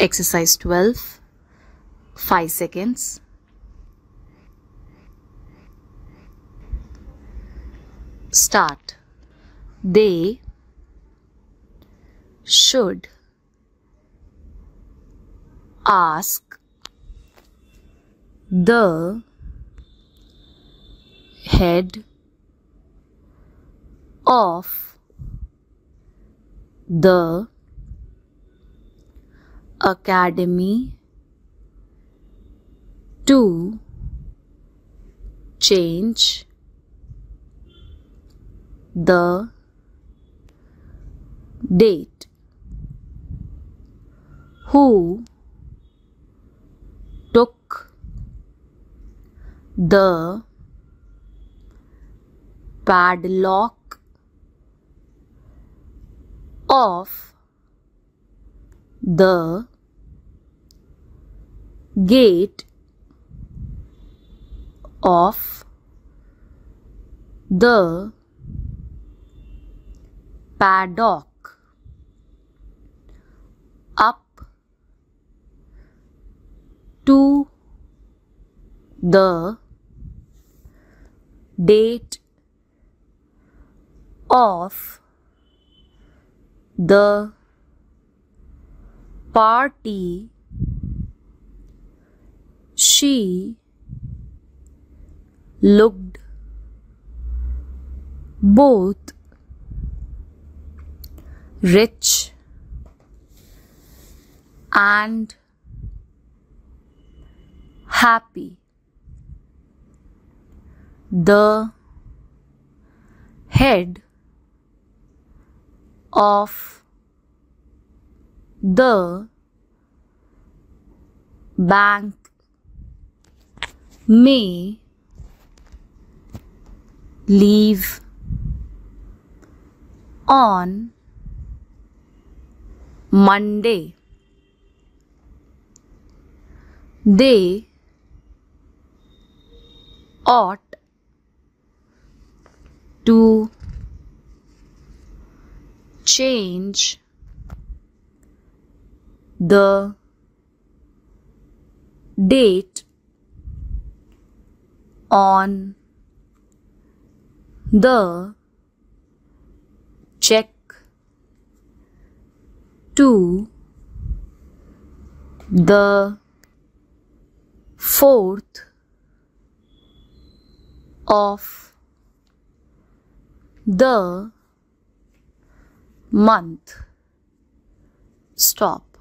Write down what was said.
Exercise 12, 5 seconds. Start. They should ask the head of the academy to change the date. Who took the padlock of the gate of the paddock up to the date of the party. She looked both rich and happy. The head of the bank may leave on Monday. They ought to change the date on the check to the 4th of the month. Stop.